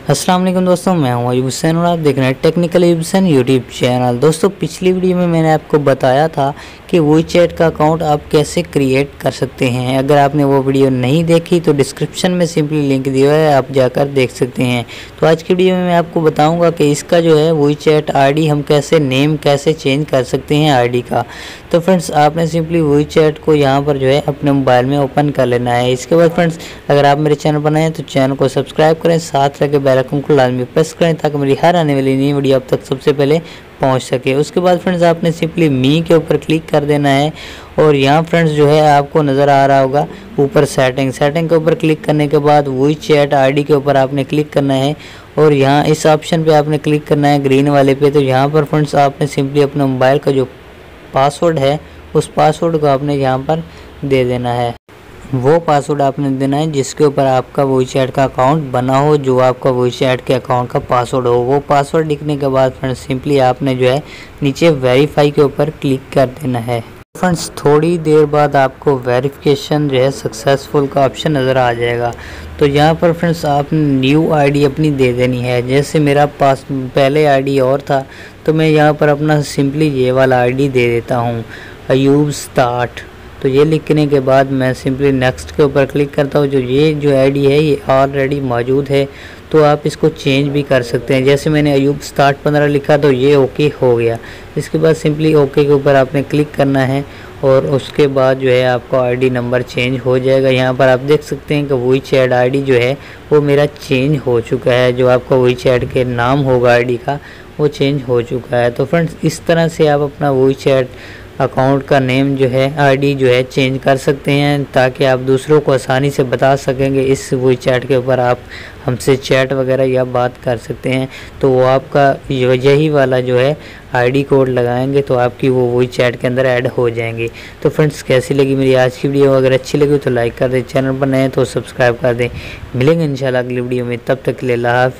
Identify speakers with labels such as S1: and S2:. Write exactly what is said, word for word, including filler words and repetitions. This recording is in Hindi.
S1: अस्सलाम वालेकुम दोस्तों, मैं हूं अयूब हुसैन और आप देख रहे हैं technical Ayub Hussain YouTube channel. दोस्तों, पिछली वीडियो में मैंने आपको बताया था कि वॉइस चैट का अकाउंट आप कैसे क्रिएट कर सकते हैं। अगर आपने वो वीडियो नहीं देखी तो डिस्क्रिप्शन में सिंपली लिंक दिया है, आप जाकर देख सकते हैं। तो आज की वीडियो में मैं आपको बताऊँगा कि इसका जो है वॉइस चैट आई डी हम कैसे नेम कैसे चेंज कर सकते हैं आई डी का। तो फ्रेंड्स, आपने सिंपली वॉइस चैट को यहाँ पर जो है अपने मोबाइल में ओपन कर लेना है। इसके बाद फ्रेंड्स, अगर आप मेरे चैनल पर नए हैं तो चैनल को सब्सक्राइब करें, साथ रखे बेल आइकन को लाजमी प्रेस करें ताकि मेरी हर आने वाली नई वीडियो आप तक सबसे पहले पहुंच सके। उसके बाद फ्रेंड्स, आपने सिंपली मी के ऊपर क्लिक कर देना है और यहाँ फ्रेंड्स जो है आपको नज़र आ रहा होगा ऊपर सेटिंग सेटिंग के ऊपर क्लिक करने के बाद वॉइस चैट आईडी के ऊपर आपने क्लिक करना है और यहाँ इस ऑप्शन पे आपने क्लिक करना है ग्रीन वाले पे। तो यहाँ पर फ्रेंड्स आपने सिंपली अपने मोबाइल का जो पासवर्ड है उस पासवर्ड को आपने यहाँ पर दे देना है। वो पासवर्ड आपने देना है जिसके ऊपर आपका वॉइस चैट का अकाउंट बना हो, जो आपका वॉइस चैट के अकाउंट का पासवर्ड हो। वो पासवर्ड लिखने के बाद फ्रेंड्स सिंपली आपने जो है नीचे वेरीफाई के ऊपर क्लिक कर देना है। फ्रेंड्स, थोड़ी देर बाद आपको वेरिफिकेशन जो है सक्सेसफुल का ऑप्शन नज़र आ जाएगा। तो यहाँ पर फ्रेंड्स आपने न्यू आईडी अपनी दे देनी है। जैसे मेरा पास पहले आईडी और था तो मैं यहाँ पर अपना सिंपली ये वाला आईडी दे देता हूँ, अयूब स्टार्ट। तो ये लिखने के बाद मैं सिंपली नेक्स्ट के ऊपर क्लिक करता हूँ। जो ये जो आईडी है ये ऑलरेडी मौजूद है तो आप इसको चेंज भी कर सकते हैं। जैसे मैंने अयूब स्टार्ट पंद्रह लिखा तो ये ओके हो गया। इसके बाद सिंपली ओके के ऊपर आपने क्लिक करना है और उसके बाद जो है आपका आईडी नंबर चेंज हो जाएगा। यहाँ पर आप देख सकते हैं कि वॉइस चैट आईडी जो है वो मेरा चेंज हो चुका है। जो आपका वॉइस चैट के नाम होगा आईडी का वो चेंज हो चुका है। तो फ्रेंड्स, इस तरह से आप अपना वॉइस चैट अकाउंट का नेम जो है आईडी जो है चेंज कर सकते हैं ताकि आप दूसरों को आसानी से बता सकेंगे इस वॉइस चैट के ऊपर आप हमसे चैट वगैरह या बात कर सकते हैं। तो वो आपका यही वाला जो है आईडी कोड लगाएंगे तो आपकी वो वॉइस चैट के अंदर ऐड हो जाएंगे। तो फ्रेंड्स, कैसी लगी मेरी आज की वीडियो? अगर अच्छी लगी तो लाइक कर दें, चैनल पर नए हैं तो सब्सक्राइब कर दें। मिलेंगे इंशाल्लाह अगली वीडियो में, तब तक के लिए अल्लाह हाफ़िज़।